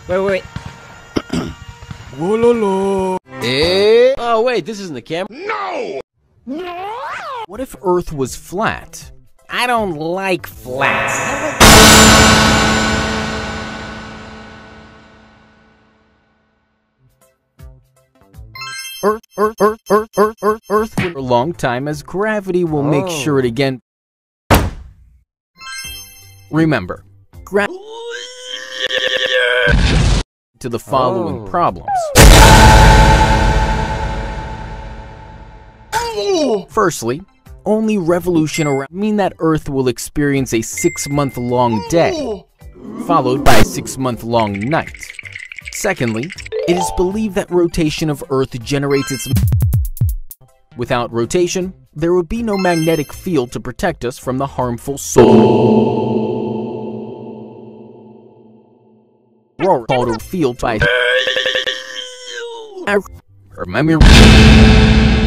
Wait. Wololo. Oh, wait, this isn't the camera. No! What if Earth was flat? I don't like flats. Earth for a long time, as gravity will make sure it again. Remember, to the following problems. Firstly, only revolution around mean that Earth will experience a 6-month-long day, followed by a 6-month-long night. Secondly, it is believed that rotation of Earth generates its. Without rotation, there would be no magnetic field to protect us from the harmful solar field by. Remember.